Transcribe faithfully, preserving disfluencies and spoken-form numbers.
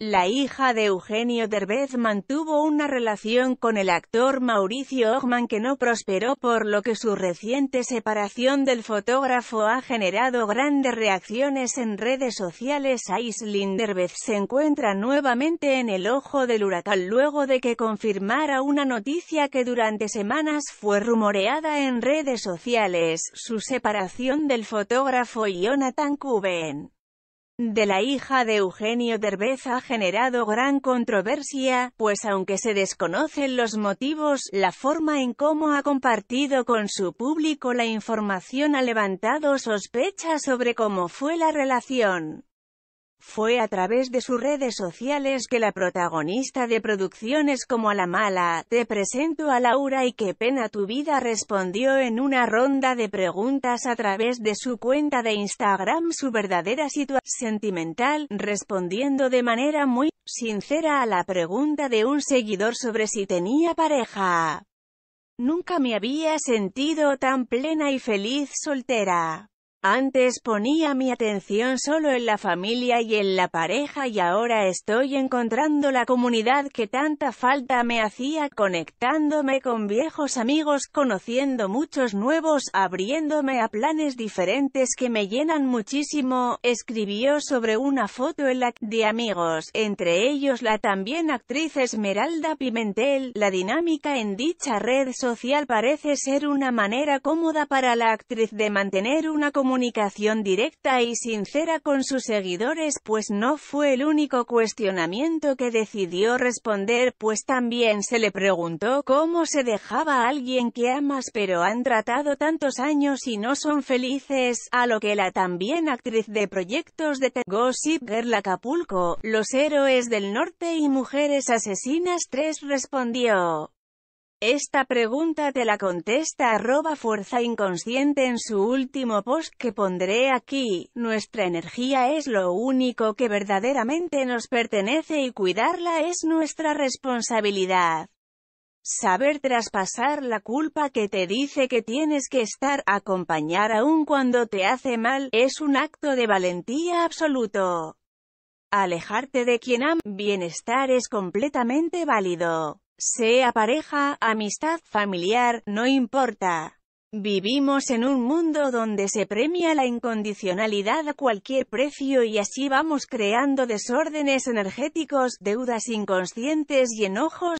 La hija de Eugenio Derbez mantuvo una relación con el actor Mauricio Ockman que no prosperó, por lo que su reciente separación del fotógrafo ha generado grandes reacciones en redes sociales. Aislinn Derbez se encuentra nuevamente en el ojo del huracán luego de que confirmara una noticia que durante semanas fue rumoreada en redes sociales: su separación del fotógrafo Jonathan Coben. De la hija de Eugenio Derbez ha generado gran controversia, pues aunque se desconocen los motivos, la forma en cómo ha compartido con su público la información ha levantado sospechas sobre cómo fue la relación. Fue a través de sus redes sociales que la protagonista de producciones como A la mala, Te presento a Laura y Qué pena tu vida respondió en una ronda de preguntas a través de su cuenta de Instagram su verdadera situación sentimental, respondiendo de manera muy sincera a la pregunta de un seguidor sobre si tenía pareja. Nunca me había sentido tan plena y feliz soltera. Antes ponía mi atención solo en la familia y en la pareja y ahora estoy encontrando la comunidad que tanta falta me hacía, conectándome con viejos amigos, conociendo muchos nuevos, abriéndome a planes diferentes que me llenan muchísimo, escribió sobre una foto en la que de amigos, entre ellos la también actriz Esmeralda Pimentel. La dinámica en dicha red social parece ser una manera cómoda para la actriz de mantener una comunicación comunicación directa y sincera con sus seguidores, pues no fue el único cuestionamiento que decidió responder, pues también se le preguntó cómo se dejaba a alguien que amas pero han tratado tantos años y no son felices, a lo que la también actriz de proyectos de Gossip Girl, Acapulco, Los héroes del norte y Mujeres asesinas tres respondió: esta pregunta te la contesta arroba fuerza inconsciente en su último post que pondré aquí. Nuestra energía es lo único que verdaderamente nos pertenece y cuidarla es nuestra responsabilidad. Saber traspasar la culpa que te dice que tienes que estar, acompañar aún cuando te hace mal, es un acto de valentía absoluto. Alejarte de quien ama, bienestar es completamente válido. Sea pareja, amistad, familiar, no importa. Vivimos en un mundo donde se premia la incondicionalidad a cualquier precio y así vamos creando desórdenes energéticos, deudas inconscientes y enojos.